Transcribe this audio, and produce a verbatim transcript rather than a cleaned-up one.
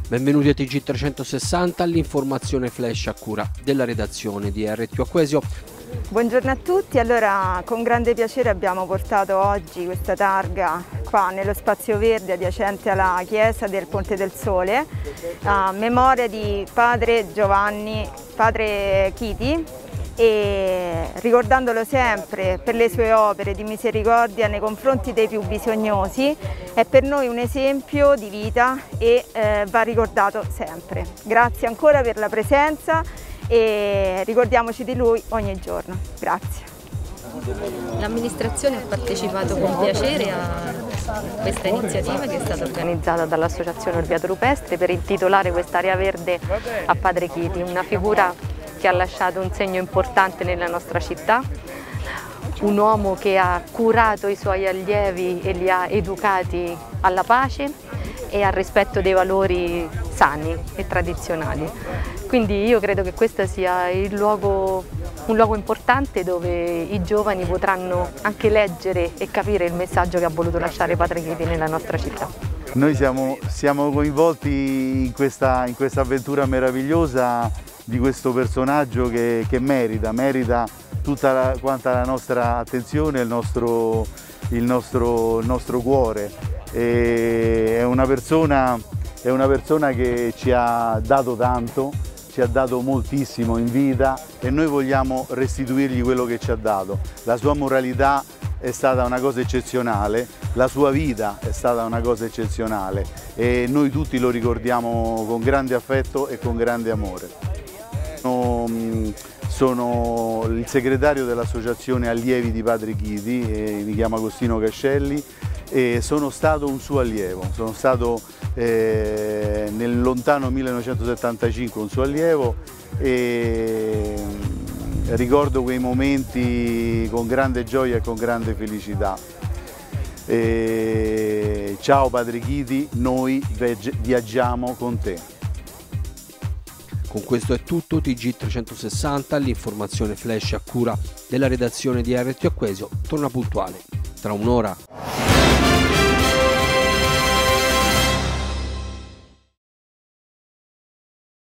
Benvenuti a T G trecentosessanta, l'informazione flash a cura della redazione di R T O Acquesio. Buongiorno a tutti, allora con grande piacere abbiamo portato oggi questa targa qua nello spazio verde adiacente alla chiesa del Ponte del Sole a memoria di padre Giovanni, padre Chiti, e ricordandolo sempre per le sue opere di misericordia nei confronti dei più bisognosi. È per noi un esempio di vita e eh, va ricordato sempre. Grazie ancora per la presenza e ricordiamoci di lui ogni giorno. Grazie. L'amministrazione ha partecipato con piacere a questa iniziativa che è stata organizzata dall'Associazione Orviato Rupestre per intitolare quest'area verde a Padre Chiti, una figura che ha lasciato un segno importante nella nostra città, un uomo che ha curato i suoi allievi e li ha educati alla pace e al rispetto dei valori sani e tradizionali. Quindi io credo che questo sia il luogo, un luogo importante dove i giovani potranno anche leggere e capire il messaggio che ha voluto lasciare Padre Chiti nella nostra città. Noi siamo, siamo coinvolti in questa, in questa avventura meravigliosa di questo personaggio che, che merita, merita tutta la, quanta la nostra attenzione, il nostro, il nostro, il nostro cuore. E è, una persona, è una persona che ci ha dato tanto, ci ha dato moltissimo in vita e noi vogliamo restituirgli quello che ci ha dato. La sua moralità è stata una cosa eccezionale, la sua vita è stata una cosa eccezionale e noi tutti lo ricordiamo con grande affetto e con grande amore. Sono il segretario dell'Associazione Allievi di Padre Chiti, e mi chiamo Agostino Cascelli e sono stato un suo allievo, sono stato eh, nel lontano millenovecentosettantacinque un suo allievo e ricordo quei momenti con grande gioia e con grande felicità. E ciao Padre Chiti, noi viaggiamo con te. Con questo è tutto, T G trecentosessanta, l'informazione flash a cura della redazione di R T O Acquesio torna puntuale tra un'ora.